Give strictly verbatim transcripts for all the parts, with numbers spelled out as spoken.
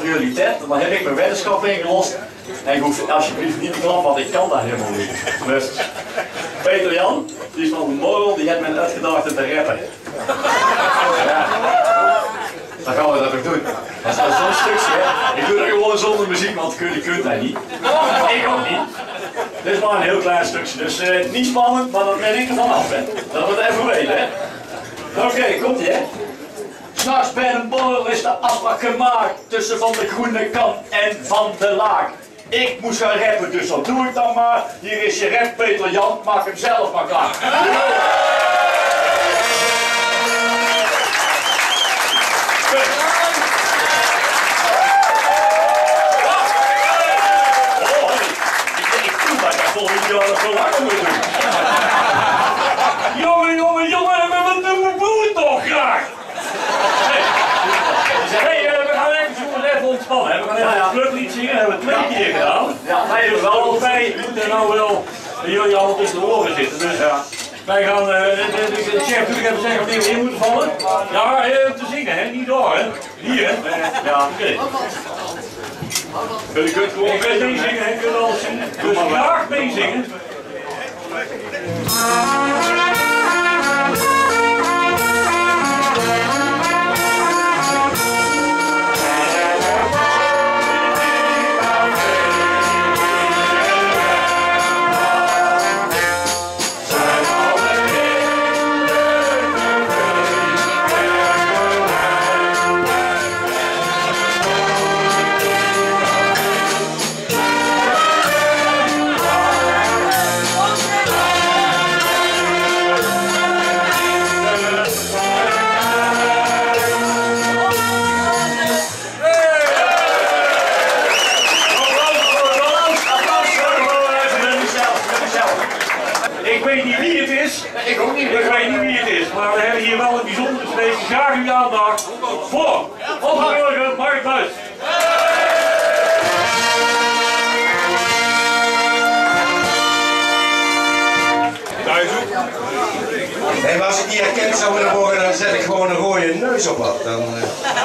prioriteit. Dan heb ik mijn weddenschap ingelost. En ik hoef alsjeblieft niet te klappen, want ik kan dat helemaal niet. Dus Peter Jan, die is van de Morrel, die heeft mij uitgedaagd om te rappen. Ja. Dan gaan we dat ook doen. Dat is zo'n stukje, hè. Ik doe dat gewoon zonder muziek, want jullie kunt dat niet. Ik ook niet. Dit is maar een heel klein stukje, dus uh, niet spannend, maar dan ben ik er vanaf, hè. Dat we het even weten, hè. Oké, okay, komt ie, hè. S'nachts bij een borrel is de afspraak gemaakt tussen Van de Groene Kant en Van de Laak. Ik moest gaan rappen, dus dat doe ik dan maar. Hier is je rap, Peter Jan, maak hem zelf maar klaar. Volgend jaar nog zo langer moeten doen. Jongen, jongen, jongen, wat doen we toch graag? Hé, hey, we gaan even, jongens, even ontspannen. Hè. We gaan even ja, een clublied zingen, dat hebben we twee keer gedaan. Ja, wij hebben wel allebei, moeten nou wel jullie allemaal tussen de oren zitten. Dus ja, wij gaan, uh, de, de, de, de chef natuurlijk even zeggen wanneer we in moeten vallen. Ja, even te zingen, hè, niet door, hè. Hier, hè. Ja, oké. Okay. Je kunt gewoon meezingen, hè? Je kunt alles zingen. Dus graag meezingen. Graag uw aandacht voor onze burger Mark Buis. Thuis ook. Hey, maar als ik niet herkend zou willen worden, dan zet ik gewoon een rode neus op wat. Dan, uh...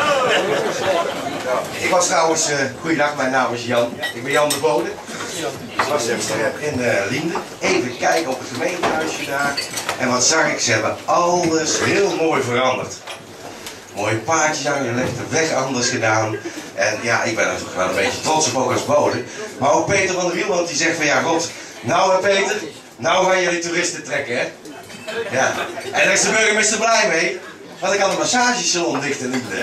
Ik was trouwens, uh, goeiedag, mijn naam is Jan. Ik ben Jan de Bode. Ik was gisteren in uh, Liende. Even kijken op het gemeentehuisje daar. En wat zag ik? Ze hebben alles heel mooi veranderd. Mooie paardjes aangelegd, de weg anders gedaan. En ja, ik ben er toch wel een beetje trots op, ook als Bode. Maar ook Peter van der Wiel, want die zegt van ja, god, nou hè Peter, nou gaan jullie toeristen trekken, hè? Ja. En daar is de burgemeester blij mee, want ik kan een massagesalon dicht in Liende.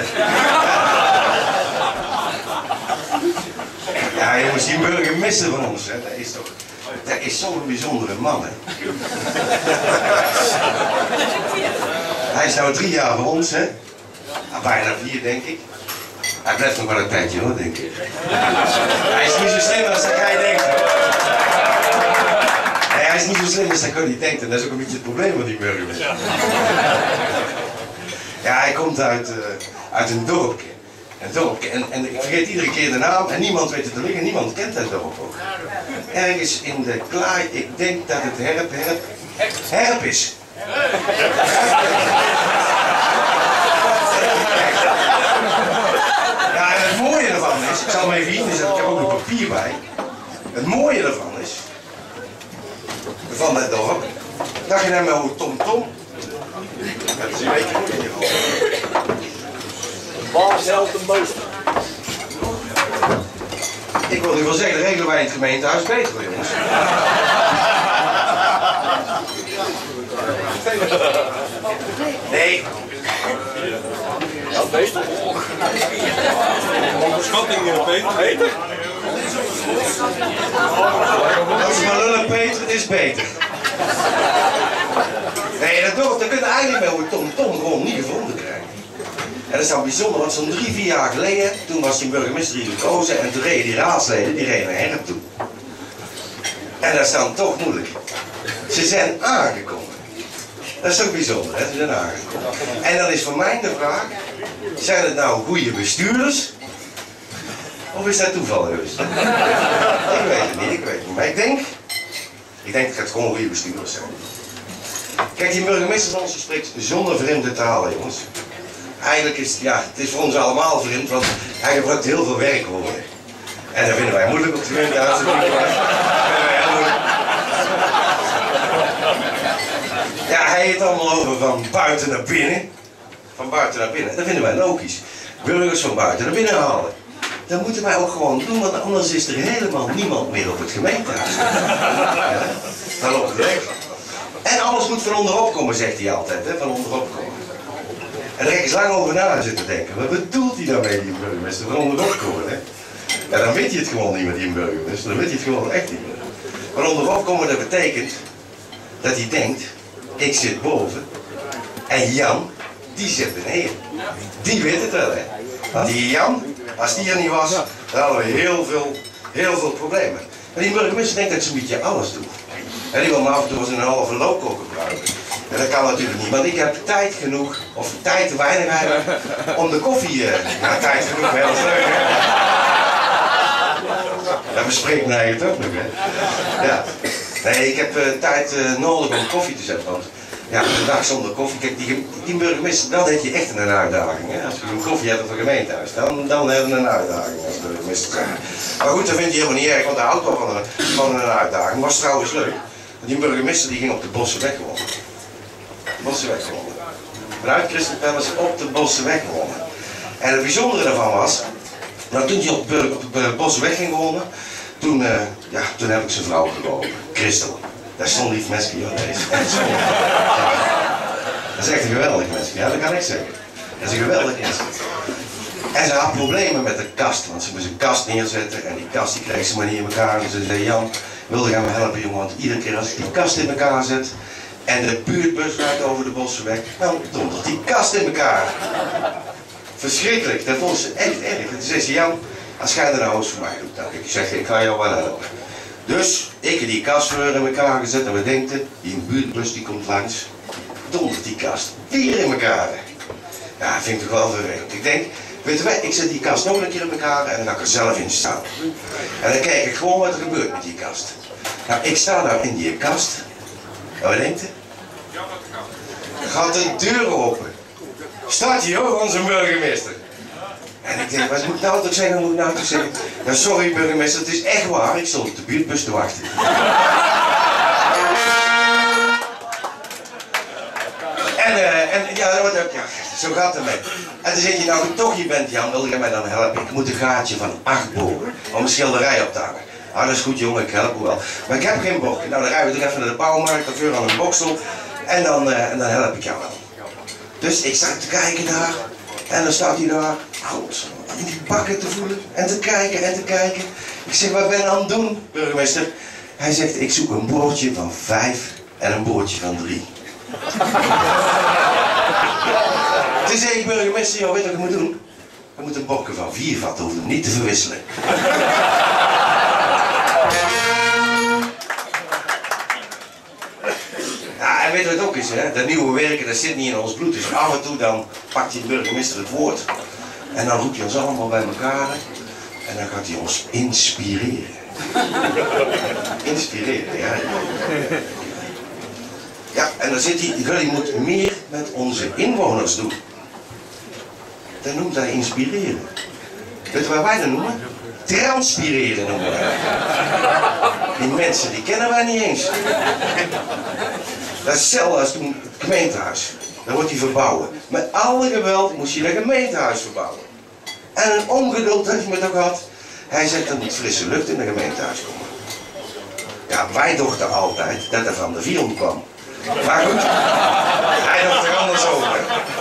Ja jongens, die burgemeester van ons, hè, dat is toch... Dat is zo'n bijzondere man, hè. Hij is nou drie jaar bij ons, hè. Nou, bijna vier, denk ik. Hij blijft nog wel een tijdje, hoor, denk ik. Hij is niet zo slim als dat jij denkt, hoor. Nee, hij is niet zo slim als dat jullie denkt. En dat is ook een beetje het probleem van die burgemeester. Ja, hij komt uit, uh, uit een dorpje. Een dorpje. En, en ik vergeet iedere keer de naam en niemand weet het te liggen. Niemand kent dat dorp ook. Ergens in de klaai, ik denk dat het herp, herp, herp is. Ja, en het mooie ervan is, ik zal hem even hier zetten, ik heb ook een papier bij. Het mooie ervan is, van dat dorp, dat je naar mijn Tom Tom. Dat is een beetje goed in ieder geval. Baas helpt de mooiste. Ik wil nu wel zeggen, de regelen wij in het gemeentehuis beter, jongens. Nee. Ja, beter. Onderschatting, Peter. Beter? Als je maar lullen, Peter, het is beter. Nee, dat dorp, dat kun je eigenlijk bij Tom Tom gewoon niet gevonden krijgen. En dat is nou bijzonder, want zo'n drie, vier jaar geleden, toen was die burgemeester hier gekozen en toen reden die raadsleden, die reden naar Herp toe. En dat is dan toch moeilijk. Ze zijn aangekomen. Dat is toch bijzonder, hè? Ze zijn aangekomen. En dan is voor mij de vraag, zijn het nou goede bestuurders? Of is dat toeval geweest? Ik weet het niet, ik weet het niet. Maar ik denk, ik denk dat het gewoon goede bestuurders zijn. Kijk, die burgemeester van ons spreekt zonder vreemde talen, jongens. eigenlijk is het, ja, het is voor ons allemaal vreemd, want hij gebruikt heel veel werkwoorden. En dat vinden wij moeilijk op de gemeentehuis. Ja, hij heeft allemaal over van buiten naar binnen. Van buiten naar binnen. Dat vinden wij logisch. Burgers van buiten naar binnen halen. Dat moeten wij ook gewoon doen, want anders is er helemaal niemand meer op het gemeentehuis. Ja, dan loopt het weg. En alles moet van onderop komen, zegt hij altijd, hè? Van onderop komen. En daar heb ik eens lang over na zitten denken. Wat bedoelt hij daarmee, die burgemeester? Van onderop komen, hè? Ja, dan weet je het gewoon niet met die burgemeester. Dan weet je het gewoon echt niet meer. Van onderop komen, dat betekent dat hij denkt, ik zit boven en Jan, die zit beneden. Die weet het wel, hè? Want die Jan, als die er niet was, dan hadden we heel veel, heel veel problemen. Maar die burgemeester denkt dat ze een beetje alles doet. En die wil me af en toe eens een halve loopkoker gebruiken. En dat kan natuurlijk niet, want ik heb tijd genoeg, of tijd te weinig eigenlijk, om de koffie... Uh, ja, tijd genoeg, heel leuk, hè? Dat bespreekt mij eigenlijk toch nog, hè? Ja. Nee, ik heb uh, tijd uh, nodig om koffie te zetten, want ja, een dag zonder koffie, kijk, die, die burgemeester, dan heb je echt een uitdaging, hè? Als je een koffie hebt op een gemeentehuis, dan, dan heb je een uitdaging als burgemeester zijn. Maar goed, dat vind je helemaal niet erg, want de auto van een, van een uitdaging was trouwens leuk. Die burgemeester die ging op de Bossenweg wonen. Bossenweg wonen. Vanuit Crystal Palace op de Bossenweg wonen. En het bijzondere daarvan was, nou, toen hij op de, op de Bossenweg ging wonen, toen, uh, ja, toen heb ik zijn vrouw gelopen, Christel. Dat is zo'n lief mensje, joh, dat is echt zo. Ja. Dat is echt een geweldig mensje, ja, dat kan ik zeggen. Dat is een geweldig mensje. En ze had problemen met de kast, want ze moest een kast neerzetten en die kast die kreeg ze maar niet in elkaar. En ze zei, Jan, wilde gaan me helpen, jongen, want iedere keer als ik die kast in elkaar zet en de buurtbus rijdt over de Bossenweg, dan dondert die kast in elkaar. Verschrikkelijk, dat vond ze echt erg. En toen zei ze, Jan, als jij er nou eens voor mij doet, dan ik zeg, ik ga jou wel helpen. Dus ik heb die kast weer in elkaar gezet en we denken, die buurtbus die komt langs, dondert die kast weer in elkaar. Ja, dat vind ik toch wel vervelend. Ik denk, weet je wat, ik zet die kast nog een keer in elkaar en dan ga ik er zelf in staan. En dan kijk ik gewoon wat er gebeurt met die kast. Nou, ik sta daar in die kast. En wat denkt u? Gaat de deur open. Staat hier hoor, onze burgemeester. En ik denk, wat moet ik nou toch zeggen, wat moet ik nou toch zeggen? Ja, sorry burgemeester, het is echt waar, ik stond op de buurtbus te wachten. En, uh, en ja, wat, ja, zo gaat het mee. En dan zeg je, nou toch je bent Jan, wil je mij dan helpen? Ik moet een gaatje van acht bogen om een schilderij op te hangen. Ah, dat is goed jongen, ik help u wel. Maar ik heb geen bok. Nou, dan rijden we er even naar de bouwmarkt, dan vuur aan een boksel en dan, uh, en dan help ik jou wel. Dus ik sta te kijken daar en dan staat hij daar, goed, in die bakken te voelen en te kijken en te kijken. Ik zeg, wat ben je aan het doen, burgemeester? Hij zegt, ik zoek een boordje van vijf en een boordje van drie. Toen zei ik, burgemeester, joh, weet je wat ik moet doen? Je moet een bokken van vier vatten, hoeft hem niet te verwisselen. Ja, en weet je wat het ook is, hè? Dat nieuwe werken, dat zit niet in ons bloed. Dus af en toe dan pakt die burgemeester het woord. En dan roept hij ons allemaal bij elkaar. En dan gaat hij ons inspireren. Inspireren, ja. Ja, en dan zit hij, jullie moeten meer met onze inwoners doen. Dat noemt hij inspireren. Weet je wat wij dat noemen? Transpireren noemen wij. Die mensen, die kennen wij niet eens. Dat is hetzelfde als toen het gemeentehuis. Dan wordt hij verbouwen. Met alle geweld moest je een gemeentehuis verbouwen. En een ongeduld heeft hij met ook gehad. Hij zegt, er moet frisse lucht in een gemeentehuis komen. Ja, wij dachten altijd dat er van de Vion kwam. Maar goed, hij dacht er anders over.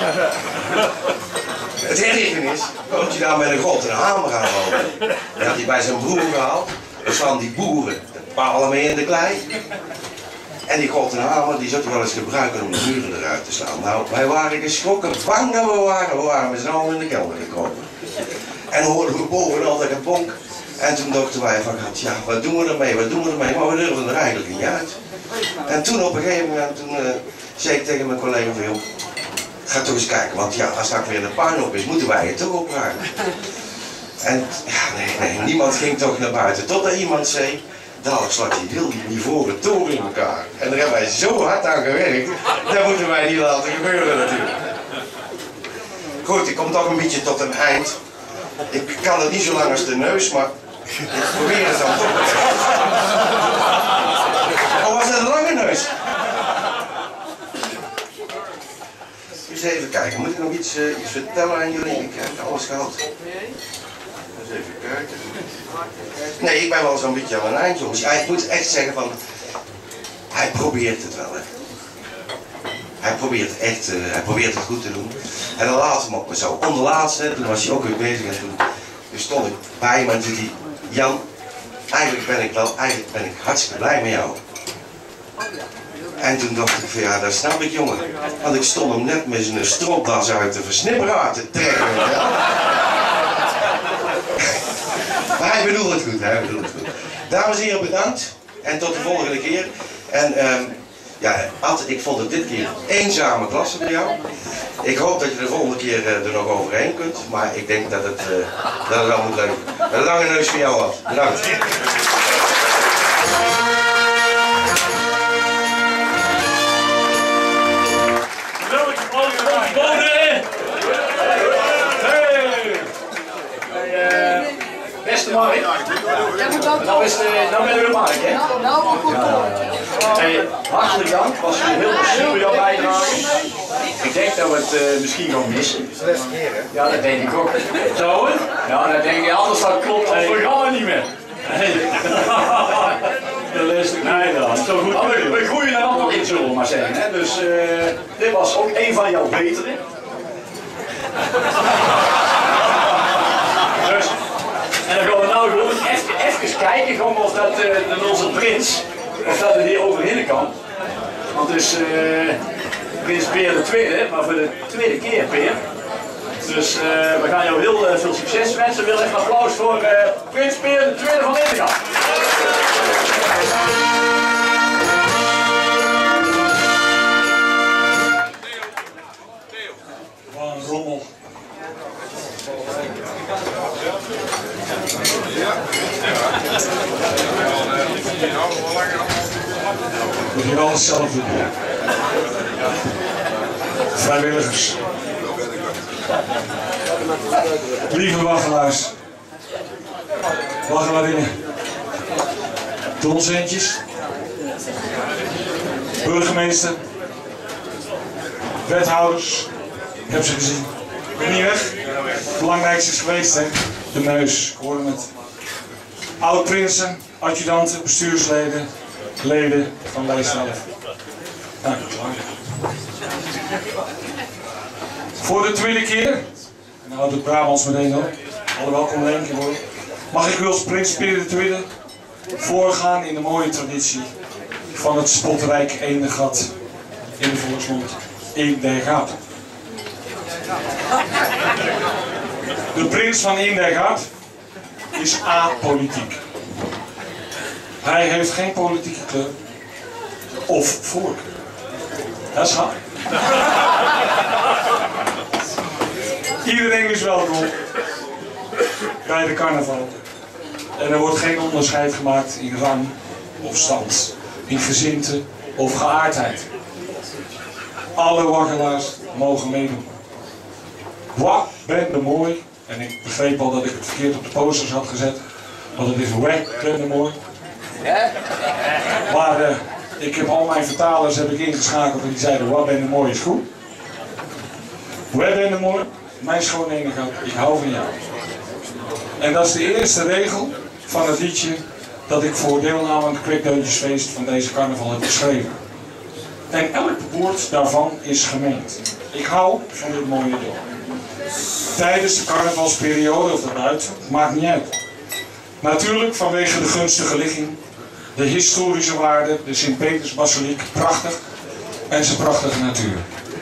Het ergste is, komt je daar met een grote hamer aan lopen. Dat had hij bij zijn broer gehaald. Er staan die boeren de palen mee in de klei. En die grote hamer die zou hij wel eens gebruiken om de muren eruit te slaan. Nou, wij waren geschrokken, bang dat we waren. We waren met z'n allen in de kelder gekropen. En hoorden we boven altijd een bonk. En toen dachten wij van, ja, wat doen we ermee, wat doen we ermee? Maar we durfden er eigenlijk niet uit. En toen op een gegeven moment, toen uh, zei ik tegen mijn collega van, joh, ga toch eens kijken, want ja, als straks weer de puin op is, moeten wij het toch opruimen. En ja, nee, nee, niemand ging toch naar buiten, totdat iemand zei, dadelijk slaat die heel die ivoren toren in elkaar. En daar hebben wij zo hard aan gewerkt, dat moeten wij niet laten gebeuren natuurlijk. Goed, ik kom toch een beetje tot een eind. Ik kan het niet zo lang als de neus, maar ik probeer het dan toch. Oh, was dat een lange neus? Eens even kijken, moet ik nog iets, uh, iets vertellen aan jullie? Ik heb alles gehad. Eens even kijken. Nee, ik ben wel zo'n beetje aan mijn eind, jongens. Ja, ik moet echt zeggen van... Hij probeert het wel, hè. Hij probeert echt, uh, hij probeert het goed te doen. En dan laat hem ook maar zo. Onderlaatste, toen was hij ook weer bezig en toen, toen stond ik bij hem en toen zei hij... Jan, eigenlijk ben ik wel, eigenlijk ben ik hartstikke blij met jou. En toen dacht ik van ja, dat snap ik, jongen. Want ik stond hem net met zijn stropdas uit de versnipperaar te trekken. Ja. Maar hij bedoelt het goed, hij bedoelt het goed. Dames en heren, bedankt. En tot de volgende keer. En um, ja, Ad, ik vond het dit keer een eenzame klasse bij jou. Ik hoop dat je de volgende keer uh, er nog overheen kunt. Maar ik denk dat het, uh, dat het wel moet lukken. Een lange neus voor jou, Ad. Bedankt. Beste Mark, nou is de, nou ben we Mark, hè? Nou, goed hoor. Hey, hartelijk dank, was heel super jouw bijdrage. Ik denk dat we het uh, misschien gaan missen. Ja, dat denk ik ook. Zou het? Ja, dat denk ik, anders dat klopt het programma niet meer. Nee. De lustig. Nee, dan. Zo goed. Nou, we, we groeien er allemaal in, zullen we maar zeggen. Hè? Dus uh, dit was ook een van jouw betere. Dus, en dan gaan we nou gewoon even, even kijken gewoon of dat uh, onze prins, of dat het hier overheen kan. Want dus uh, prins Peer de Tweede, maar voor de tweede keer Peer. Dus uh, we gaan jou heel uh, veel succes wensen. We willen even een applaus voor uh, prins Peer de Tweede van Indegat. Wat een rommel. Moet je alles zelf doen. Vrijwilligers. Lieve waggelaars. Waggelarinnen. Tolcentjes. Burgemeester. Wethouders. Ik heb ze gezien. Ik ben niet weg. Het belangrijkste is geweest, hè? De neus. Ik hoorde het. Oud-prinsen, adjudanten, bestuursleden, leden van lijstelf. Nou, voor de tweede keer, en dan houdt het Brabants meteen op, alle welkom in één keer hoor, mag ik u als prins Peer de Tweede voorgaan in de mooie traditie van het spotrijk Indegat, in de volksmond Indegat. De prins van Indegat is apolitiek. Hij heeft geen politieke kleur of voorkeur. Dat is gaaf. Iedereen is welkom bij de carnaval. En er wordt geen onderscheid gemaakt in rang of stand, in gezindte of geaardheid. Alle waggelaars mogen meedoen. Wat ben de mooi. En ik begreep al dat ik het verkeerd op de posters had gezet. Want het is weg, ben de mooi. Maar uh, ik heb al mijn vertalers heb ik ingeschakeld en die zeiden wat ben de mooi is goed. Wat ben de mooi? Mijn schoon Indegat, ik hou van jou. En dat is de eerste regel van het liedje dat ik voor deelname aan het Kwikdeuntjesfeest van deze carnaval heb geschreven. En elk woord daarvan is gemeend. Ik hou van dit mooie dorp. Tijdens de carnavalsperiode of daarbuiten, maakt niet uit. Natuurlijk vanwege de gunstige ligging, de historische waarde, de Sint-Petersbasiliek, prachtig en zijn prachtige natuur.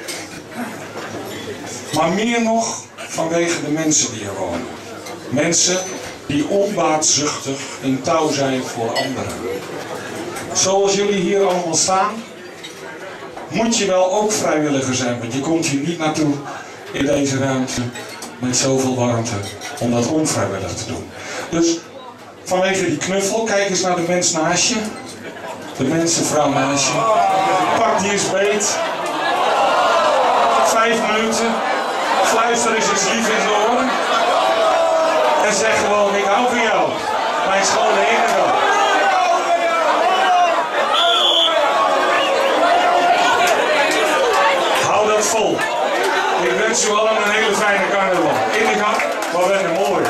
Maar meer nog vanwege de mensen die er wonen. Mensen die onbaatzuchtig in touw zijn voor anderen. Zoals jullie hier allemaal staan, moet je wel ook vrijwilliger zijn, want je komt hier niet naartoe in deze ruimte met zoveel warmte om dat onvrijwillig te doen. Dus vanwege die knuffel, kijk eens naar de mens naast je. De mensenvrouw naast je. Pak die eens beet. Vijf minuten. Fluister eens eens lief in de oor. En zeg gewoon, ik hou van jou. Mijn schone enige. Hou dat vol. Ik wens u allen een hele fijne carnaval. In de gang, maar ben je mooi.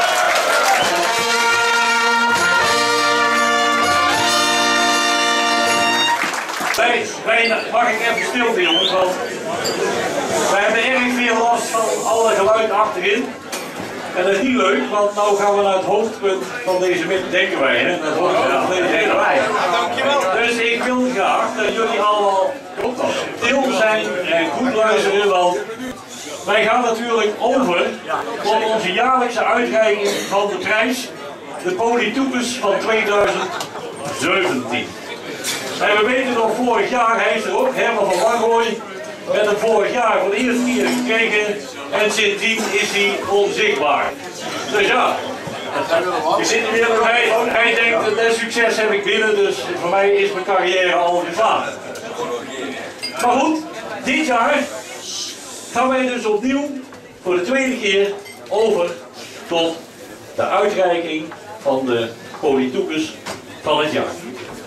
Wij, wij, mag ik even stilte jongens, want wij hebben erg veel last van alle geluid achterin. En dat is niet leuk, want nou gaan we naar het hoofdpunt van deze middag, denken wij, hè? Dat hoort ja, van deze hele wij. Dus ik wil graag dat jullie allemaal stil zijn en goed luisteren, want wij gaan natuurlijk over op onze jaarlijkse uitreiking van de prijs, de Politoekes van tweeduizend zeventien. En we weten nog vorig jaar, hij is er ook, Herman van Wanrooy, met hem vorig jaar voor de eerste keer gekregen en sindsdien is hij onzichtbaar. Dus ja, ik zit hier weer bij, hij denkt dat succes heb ik binnen, dus voor mij is mijn carrière al geslaagd. Maar goed, dit jaar gaan wij dus opnieuw voor de tweede keer over tot de uitreiking van de Politoekes van het jaar.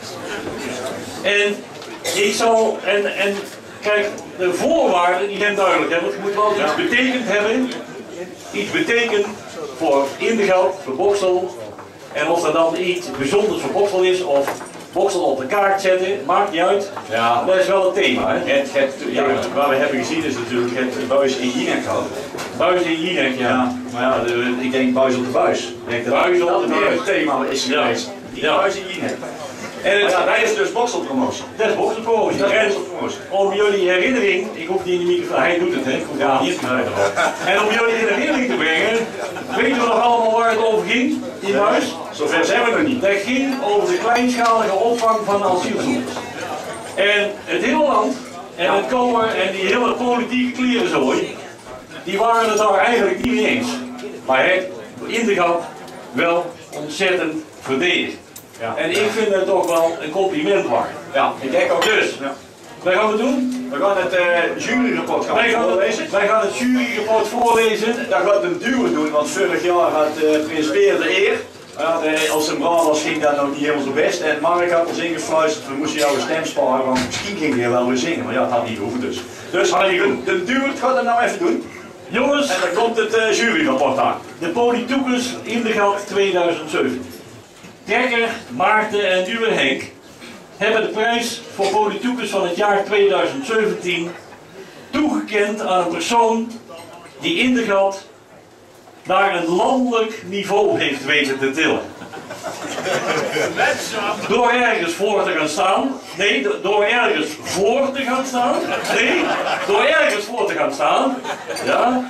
En ik zal, en, en kijk, de voorwaarden die zijn duidelijk, hè, want je moet wel iets betekend hebben, iets betekent voor Indegeld, voor Bokstel, en of er dan iets bijzonders voor Bokstel is, of Bokstel op de kaart zetten, maakt niet uit, ja. Dat is wel het thema. Hè. Het, het, ja, wat we hebben gezien is natuurlijk het buis in Jinek gehad. Buis in Jinek, ja. Ja, maar ja, de, ik denk buis op de buis. Ik denk dat Buis op de dat buis. het thema is geweest. Die Ja. buis in Jinek. En het, Ja, hij is dus Bokselpromotie. dat is Bokselpromotie. Dat is En Bokselpromotie. om jullie herinnering, ik hoef niet in de microfoon, hij doet het, hè? Ik hoef ja. niet te schrijven. En om jullie in herinnering te brengen, weten we nog allemaal waar het over ging in huis? Zover zijn we nog niet. Dat ging over de kleinschalige opvang van asielzoekers. En het hele land, en het Koor en die hele politieke klerenzooi, die waren het daar eigenlijk niet mee eens. Maar het Indegeld wel ontzettend verdedigd. Ja. En ik vind het toch wel een compliment waard. Ja, ik denk ook. Dus, Ja. wij gaan het doen. We gaan het uh, juryrapport gaan Wij gaan voorlezen. het, wij gaan het juryrapport voorlezen. Dat gaat een duur doen, want vorig jaar had uh, Prins Peer de eer. Ja, de, als zijn braal was ging dat nog niet helemaal zo best. En Mark had ons ingefluisterd, we moesten jouw stem sparen, want misschien ging hij wel weer zingen. Maar ja, het had niet hoeven dus. Dus de, de duur gaat het nou even doen. Jongens, En dan komt het uh, juryrapport aan. de Politoekes Indegeld tweeduizend zeventien. Dekker, Maarten en Duwe Henk hebben de prijs voor Politoekes van het jaar tweeduizend zeventien toegekend aan een persoon die Indegeld naar een landelijk niveau heeft weten te tillen. Door ergens voor te gaan staan, nee, door ergens voor te gaan staan, nee, door ergens voor te gaan staan, ja.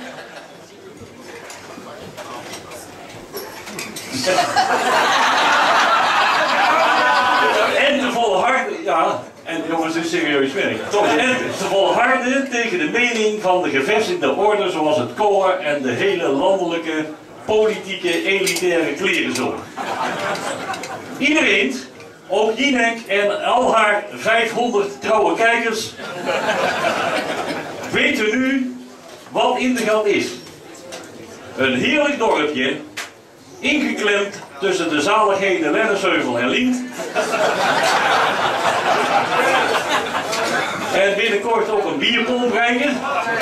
En te volharden, ja, en jongens, dit is serieus werk. Toch, en te volharden tegen de mening van de gevestigde orde zoals het Koor en de hele landelijke politieke elitaire klerenzooi. Iedereen, ook Jinek en al haar vijfhonderd trouwe kijkers, weten nu wat Indegeld is. Een heerlijk dorpje, ingeklemd tussen de zaligheden Lennesheuvel en Lient. En binnenkort ook een bierpomp brengen.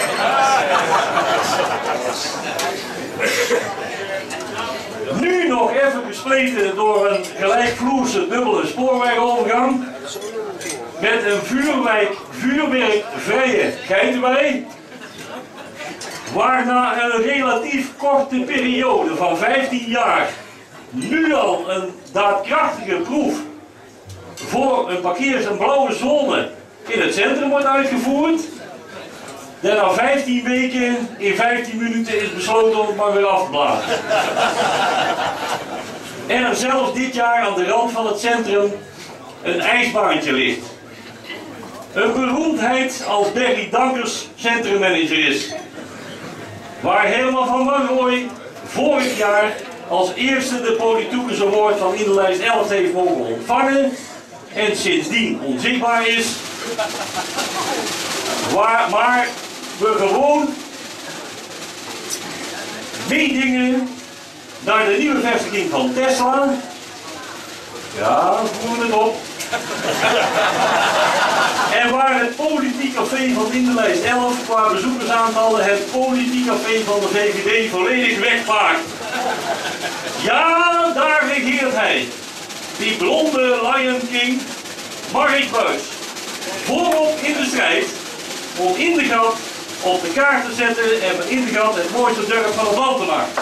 Nu nog even gespleten door een gelijkvloerse dubbele spoorwegovergang. Met een vuurwijk, vuurwerkvrije geitenwei. Waarna een relatief korte periode van vijftien jaar nu al een daadkrachtige proef voor een parkeers- en blauwe zone in het centrum wordt uitgevoerd. En na vijftien weken, in vijftien minuten is besloten om het maar weer af te blazen. En er zelfs dit jaar aan de rand van het centrum een ijsbaantje ligt. Een beroemdheid als Berry Dankers centrummanager is. Waar Herman van Wanrooy vorig jaar als eerste de Politoekes Award van in de lijst elf heeft mogen ontvangen en sindsdien onzichtbaar is. Waar, maar we gewoon meedingen naar de nieuwe vestiging van Tesla. Ja, voeren het op. En waar het politiek café van Lindenlijst elf qua bezoekersaantallen het politiek café van de V V D volledig wegvaart. Ja, daar regeert hij. Die blonde Lion King, Mark Buijs. Voorop in de strijd om Indegat op de kaart te zetten en van Indegat het mooiste dorp van het land te maken.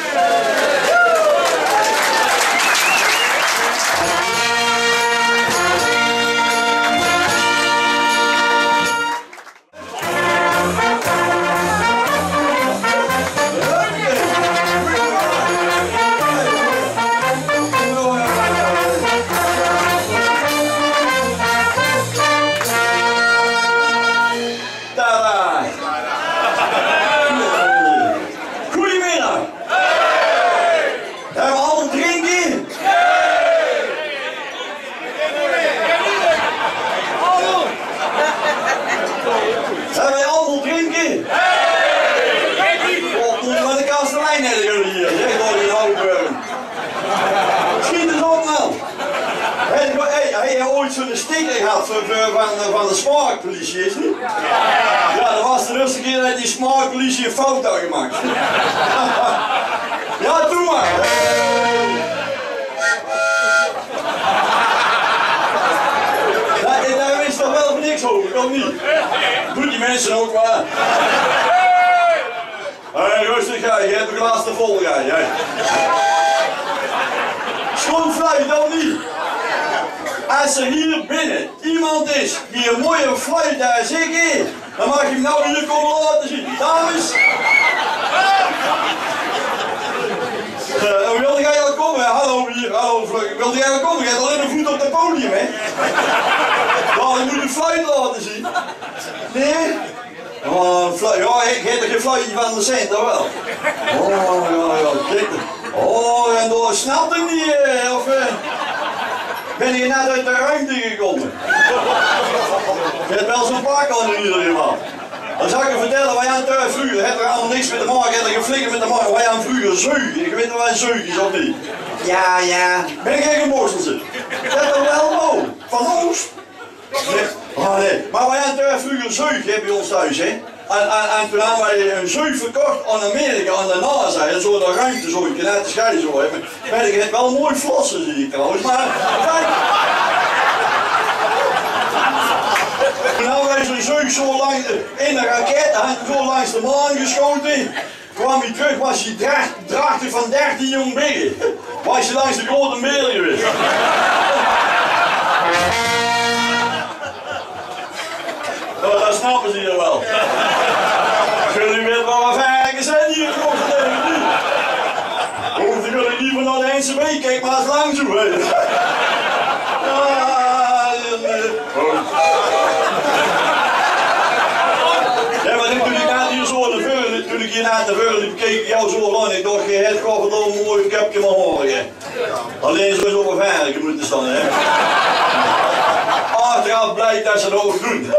Zo'n sticker had van, van, van de smaakpolitie, is niet? Ja, dat was de eerste keer dat die smaakpolitie een fout had gemaakt. Ja, doe maar. Daar, daar is toch wel voor niks over, of niet? Doe die mensen ook maar. Hé, hey, rustig, jij, je hebt de glaas te vol, jij. jij. Schoonfluit dan niet. Als er hier binnen iemand is die een mooie fluit als ik heb, dan mag je hem nou hier komen laten zien. Dames! Uh, wilde jij al komen? Hallo hier, hallo vlug. Wilde jij al komen? Je hebt alleen een voet op het podium, hè? Nou, je moet een fluit laten zien. Nee? Oh, een fluit. Ja, ik heb er geen fluitje van de cent, dat wel. Oh, ja, ja, kijk. Oh, en door snapt hem niet, uh, of... Uh, ben je net uit de ruimte gekomen? Je hebt wel zo'n pak aan in ieder geval. Dan zou ik je vertellen, wij aan thuis vroeger, het er allemaal niks mee te maken, het er geen flikker met te maken, wij aan vroeger zeugen. Ik weet nog wel een zeug is of niet? Ja, ja. Ben ik geen gemorsteld? Dat is wel mooi. Van Oost? Nee. Oh nee. Maar wij aan thuis vroeger zeug, heb je ons thuis, hè? En, en, en toen hebben wij een zeug verkocht aan Amerika, aan de NASA, en zo de ruimte zo, je net de scheiden zo hebben. Maar ik heb wel mooi flossen, zie ik trouwens, maar kijk. Toen hebben wij zo'n zeug zo lang in de raket, zo langs de maan geschoten. Kwam hij terug, was hij draagtig van dertien jong biggen. Was hij langs de grote meren geweest. Nou, dat snappen ze hier wel. Jullie weten wel wat verken zijn hier gewoon tegen nu. Hoef je jullie liever naar de N C B, kijk maar eens lang zo. Hè. Ja, maar toen ik net hier zo aan de veur, toen ik hier net de veur liep, keek ik jou zo lang. Ik dacht, je hebt gewoon een mooi kapje maar horen. Alleen zo is over verken moeten staan, hè. Achteraf blijkt dat ze het ook doen.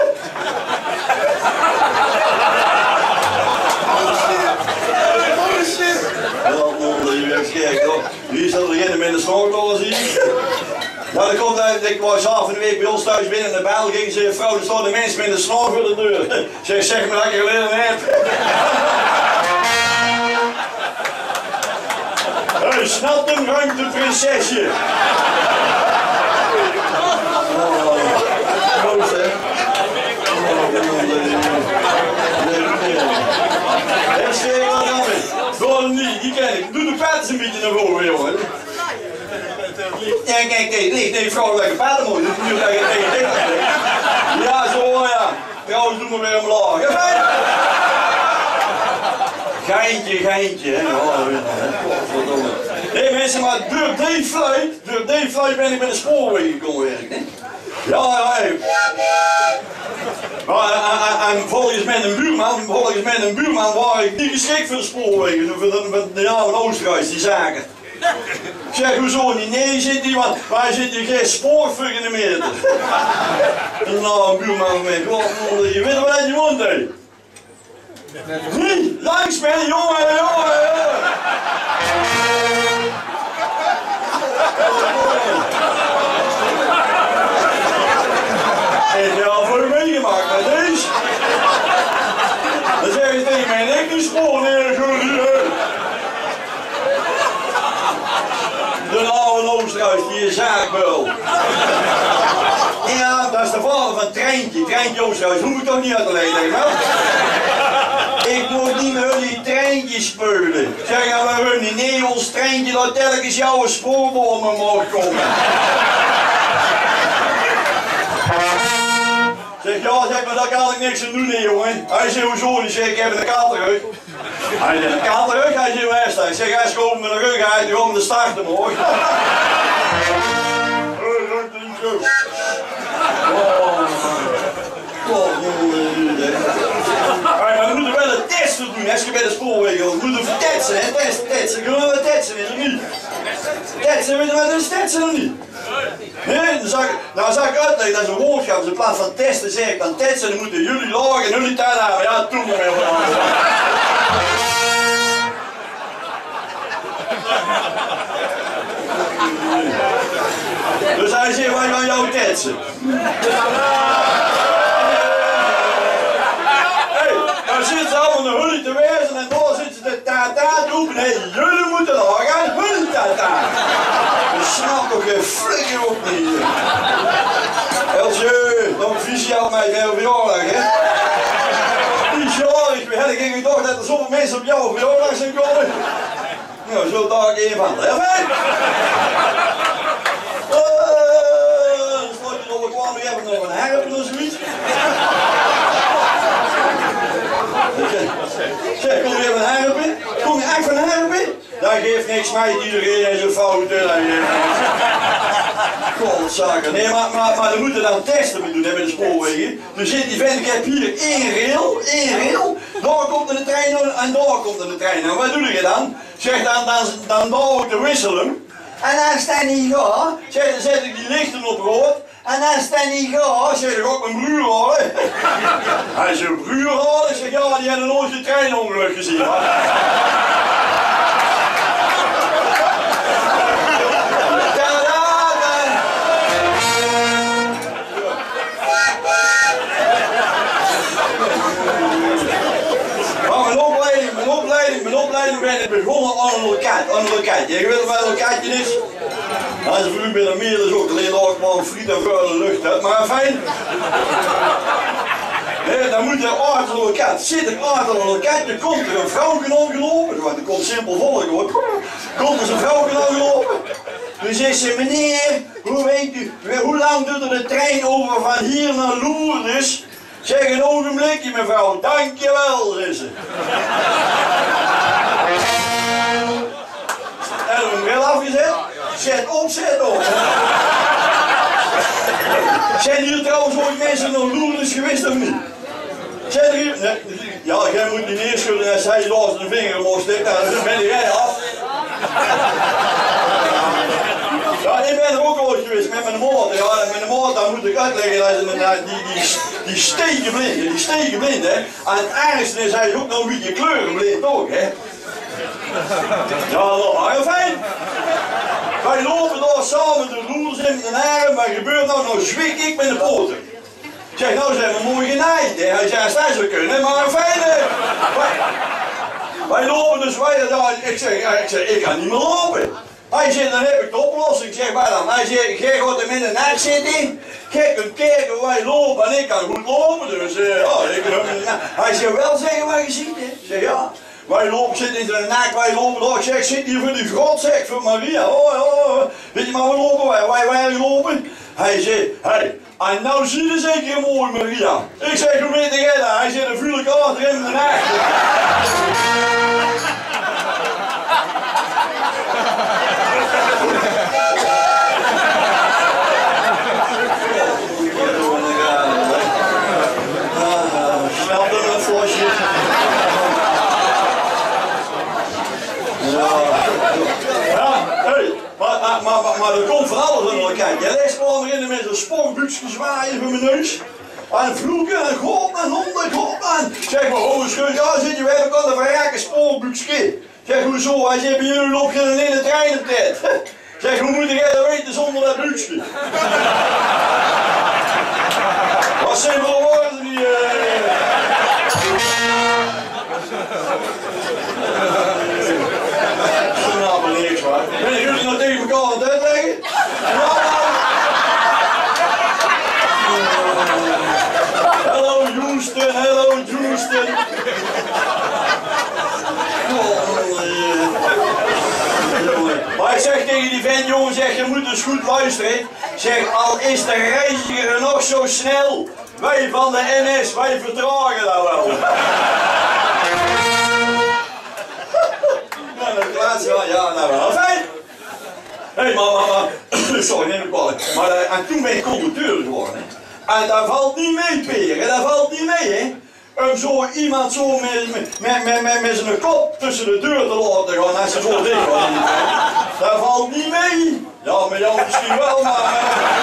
Hier staat er beginnen met de snorkel zien. Nou, dat komt uit, ik was af en de week bij ons thuis binnen in de bel ging ze, vrouw, er staan de mensen met een snor voor de deur. Zeg, zeg maar dat ik er geleden heb. Hey, snap een ruimteprinsesje. Oh, groot hè. En steek wat aan mee. Door hem niet, die ken ik. Doe de pet eens een beetje naar voren, jongen. Ja, kijk, kijk, nee, nee, vrouw, lekker paden mooi. Dat moet je tegen tegen tegen. Ja, zo, ja. Trouwens, doe maar weer omlaag. Geintje, geintje, hè. Oh, godverdomme. Nee, mensen, maar door die fluit, door die fluit ben ik bij de spoorweg gekomen werken, hè. Ja, ja, hey. Maar en, en volgens met een buurman, volgens met een buurman was ik niet geschikt voor de spoorwegen, voor de, voor de ja, van Oosterhuis, die zaken. Ik zeg, hoezo niet? Nee, zit die, want wij zitten geen spoorvug in de meter. En nou, een buurman van mij, je weet wel dat je woont, hè? Niet! Langs mij, jongen, jongen, jongen! Ik heb al voor meegemaakt met deze. Dan zeg je tegen mij, ik niet spoor neer, de oude Oosterhuis, die is zaakbeul. Ja, dat is de vader van Treintje, Treintje Oosterhuis, hoef ik toch niet uit te leggen, wel? Ik moet niet meer die treintjes spelen. Zeg, ja, waarom niet? Nee, ons treintje dat telkens jouw spoorbomen mag komen. Zeg, ja, zeg maar, daar kan ik niks aan doen, hè, jongen. Hij zegt, hoezo niet? Zeg, ik heb een katerrug. Hij zegt, een katerrug? Hij zegt, waar is dat? Ik zeg, hij is gewoon met een rug uit, die gewoon de start omhoog. Maar we moeten wel een test doen als je bij de spoorwegen gaat. We moeten tetsen, hè? Test, tetsen. Kunnen we tetsen, is er niet? Tetsen, weet je wat is tetsen of niet? Nee, dan zou ik, nou zou ik uitleggen, dat is een woordschap. Dus in plaats van testen zeg ik dan tetsen, dan moeten jullie lagen en jullie tuin hebben. Ja, toen maar even aan. Dus hij zegt, wij gaan jou tetsen. Dan zitten ze allemaal een hullie te wezen en daar zitten ze de tata te roepen. Nee, jullie moeten daar gaan, hullie tata. Je snapt toch geen flikker op niet. Elsje, nog een visie aan mij bij verjaardag, hè? Die is jarig, we hadden geen gedacht dat er zoveel mensen op jouw verjaardag zijn komen. Nou, zo daar ik één van. Heel fijn! Dan sluit je nog een kwam, ik heb nog een herpen of zoiets. Zeg, kom je even een herpen? Kom je echt van een herpen? Dat geeft niks, mij iedereen is een fouten. Godzaken. Nee, maar, maar, maar we moeten dan testen doen hè, bij de spoorwegen. Dus zit die vent, ik heb hier één rail, één rail. Daar komt er de trein en daar komt er de trein. En wat doe je dan? Zeg, dan, dan, dan bouw ik de wisselen. En als dat niet gaat, zeg, dan zet ik die lichten op rood. En als dat niet gaat, zeg ik ook mijn broer halen. Hij zegt, broer halen? Ik zeg, ja, die hebben nooit een treinongeluk gezien. Ja, maar mijn opleiding, mijn opleiding, mijn opleiding ben ik begonnen aan een loket, aan een loket. Je weet wat een loketje is? Hij is vroeg bij de meer, dus ook alleen nog maar een friet en vuile lucht hebt, maar fijn. Nee, dan moet je achter een loket zitten, achter een loket, dan komt er een vrouw aangelopen, want er komt simpel volk hoor. Komt er een vrouw aangelopen. Dan zegt ze, meneer, hoe weet u, hoe lang doet er de trein over van hier naar Lourdes? Zeg een ogenblikje mevrouw, dankjewel, zei ze. En een bril afgezet, zet op, zet op. Zijn hier trouwens ooit mensen naar Lourdes geweest of niet? Zijn er hier? Nee. Ja, jij moet niet neerschudden als hij laatst een vinger omhoog steekt, nou, dan ben jij af. Ja, ik ben er ook ooit geweest met mijn motor. Ja, met mijn motor moet ik uitleggen dat ze die, die, die stekenblind, die stekenblind, hè. En het ergste is, hij is ook nog een beetje kleurenblind ook, hè. Ja, dat was heel fijn. Wij lopen daar samen de roers in de haren, maar gebeurt nou, nou zwik ik met de poten. Ik zeg, nou zijn we mooi genaaid, hè. Hij zei, als dat zou kunnen, maar fijn, hè. Wij, wij lopen dus, wij, ja, ik zeg, ja, ik zeg, ik ga niet meer lopen. Hij zegt, dan heb ik de oplossing. Ik zeg, waar dan? Hij zegt, jij gaat hem in de nek zitten. Jij kunt kijken hoe wij lopen en ik kan goed lopen. Dus, uh, ja, ik, uh, hij zegt, wel zeggen wat je ziet, hè. Ik zeg, ja. Wij lopen, zitten in de nek, wij lopen daar. Ik zeg, ik zit hier voor die grot, zeg, voor Maria. Oh, oh, oh. Weet je maar, we lopen wij, wij, wij lopen. Hij zegt, hé, hey, en nou zie je zeker een mooi Maria. Ik zeg, hoe weet jij dat? Hij zegt, een vuurlijk achter in de nek. Maar, maar, maar er komt van alles aan de kijk. Jij leest gewoon erin met zo'n sportbuksje zwaaien voor mijn neus. En vloeken en god en honden, god en... Zeg maar, oh, schuld, ja zit je weer, kan de verraken spoorboekskip. Zeg, hoezo? Hij zegt, bij jullie loop je dan in de trein op tijd. Zeg, hoe moet jij dat weten zonder dat boekje? Wat simpele woorden die... Uh... Nou, maar niks waar. Ben jullie nog tegen elkaar aan het uitleggen? Hallo Houston, hallo Houston. Maar ik zeg tegen die vent, jongen, zeg, je moet dus goed luisteren. Zeg, al is de reiziger nog zo snel, wij van de N S, wij vertragen dat wel. Nou, dat laatste wel, ja, nou wel. Fijn. Hé, hey, maar, maar, maar, sorry, neem ik kwalijk. Maar uh, en toen ben ik conducteur geworden. En dat valt niet mee, Peer, dat valt niet mee, hè. Om zo iemand zo met, met, met, met, met zijn kop tussen de deur te laten gaan als ze zo dicht was. Dat valt niet mee. Ja, met jou misschien wel, maar...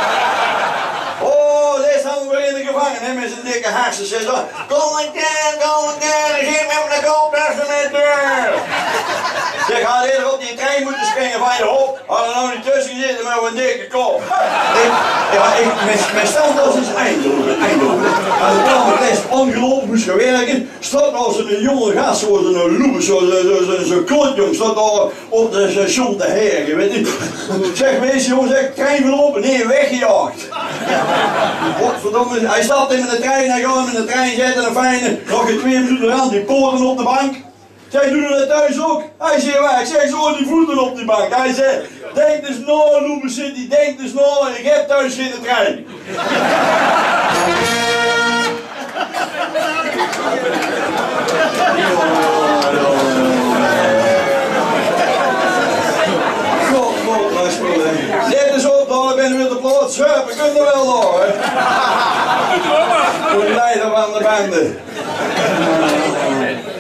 Oh, deze hangen we in de gevangen, met zijn dikke harsen. Ze zo, kom een keer, kom een keer, geef me op de kop tussen de deur. Zeg, had eerder op die trein moeten springen van je hop. Had er nou niet tussen gezeten met een dikke kop. Ik, ja, ik, mijn, mijn standaard is Eindhoven, Eindhoven. Als ik dan met les ongelopen moest gaan werken, staat als een jonge gast, zoals een loer, zo'n zo, zo, zo, zo klotjong, staat daar op de station te hergen, weet je. Zeg, wees jongen, zeg, trein verlopen, nee, weggejaagd. Godverdomme, hij stapt in de trein, hij gaat hem in de trein zetten, een fijne, nog een twee minuten aan, die poren op de bank. Zij doen dat thuis ook. Hij zegt waar, ik zeg zo die voeten op die bank. Hij zegt, denk dus nou, Loepen City, denk dus nou, ik heb thuis geen trein. God, God, maar spullen. Zet eens op, dan ben je weer te plaats. Schuip, we kunnen wel nog, hè. Voor de leider van de bende.